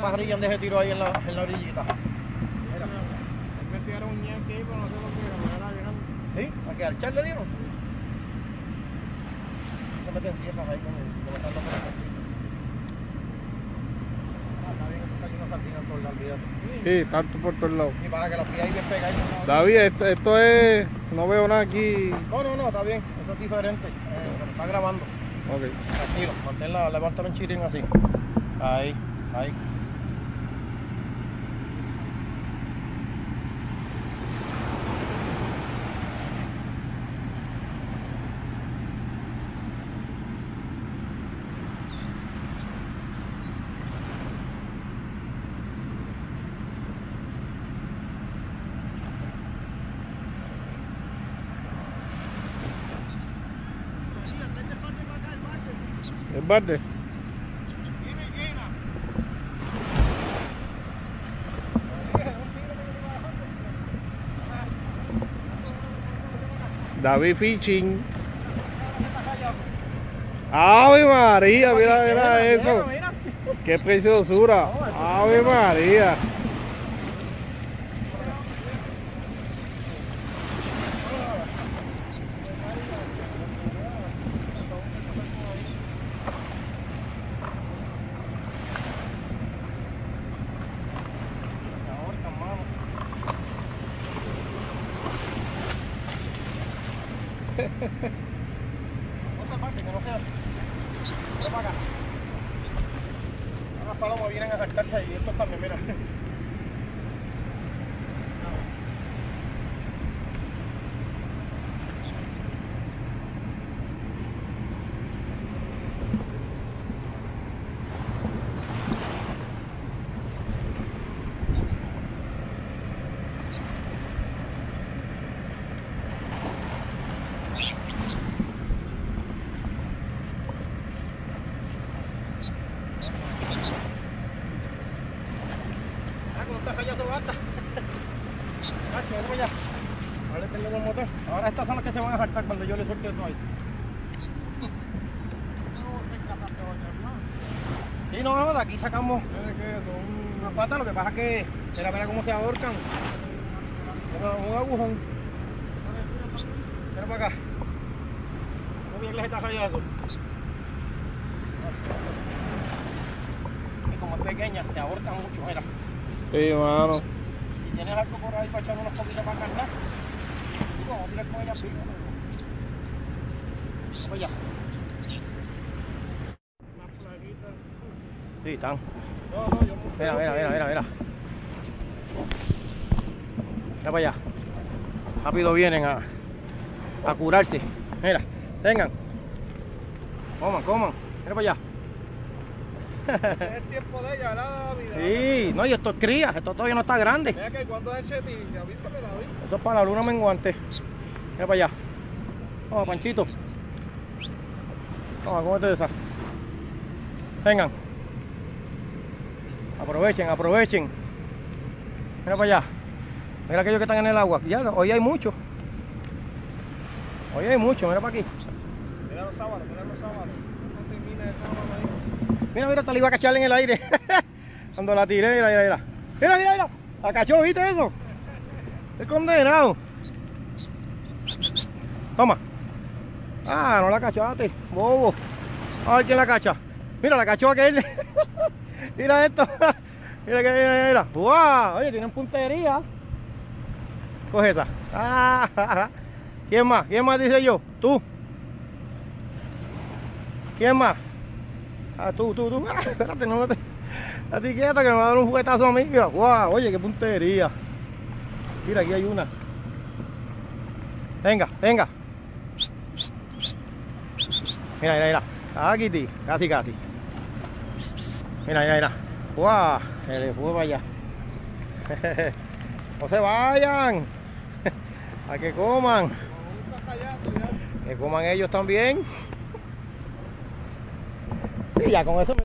parrilla donde se tiró ahí en la orillita. Mira. Es que tiraron un ñeque ahí, pero no sé por qué, la manera grande. ¿Sí? ¿A qué? ¿Al Char le dieron? Se meten ciejas ahí con levantando por acá. Está bien, esto está lleno de sardinas por la olvídate. Sí, tanto por todos lados. Y para que la pilla ahí bien pegadita. David, esto es... No veo nada aquí. No, está bien. Eso es diferente. Pero está grabando. Ok. Tranquilo, manténla, levántala un chirín así. Ahí. ¿El balde? David Fishing. ¡Ave María! Mira eso. ¡Qué preciosura! ¡Ave María! Otra parte que no sea. Ven para acá. Ahora las palomas vienen a saltarse ahí. Estos también, mira. Ahora tengo el motor. Ahora estas son las que se van a saltar cuando yo le suelte eso ahí. Sí, no, de aquí sacamos unas patas. Lo que pasa es que mira cómo se ahorcan. Un agujón. Mira para acá. ¿Cómo bien les está saliendo eso? Y como es pequeña, se ahorcan mucho, mira. Sí, mano. Si tienes algo por ahí para echar unos poquitos para cargar, vamos a tirar con ella así. Vamos allá. Sí, están. Mira. Mira para allá. Rápido vienen a curarse. Mira, tengan. Coman. Mira para allá. Es el tiempo de ella, ¿verdad, David? Sí, no, y esto es cría, esto todavía no está grande. Mira que cuando es el chetín, avísame, David. Eso es para la luna menguante. Mira para allá. Toma, Panchito. Toma, cómete esa. Vengan. Aprovechen. Mira para allá. Mira aquellos que están en el agua. Ya, hoy hay mucho. Mira para aquí. Mira los sábados. Mira, hasta le iba a cachar en el aire. Cuando la tiré, mira. Mira. La cachó, ¿viste eso? Es condenado. Toma. Ah, no la cachaste, bobo. A ver quién la cacha. Mira, la cachó aquel. Mira esto. Mira. ¡Wow! Oye, tienen puntería. Coge esa. Ah, ¿quién más dice yo? ¿Tú? ¿Quién más? Ah, tú. Ah, espérate, no me... A ti quieta que me va a dar un juguetazo a mí. Mira, wow, oye, qué puntería. Mira, aquí hay una. Venga. Mira. Aquí, tío. Casi. Mira. Wow, se le fue para allá. No se vayan. A que coman. Que coman ellos también. Sí, ya con eso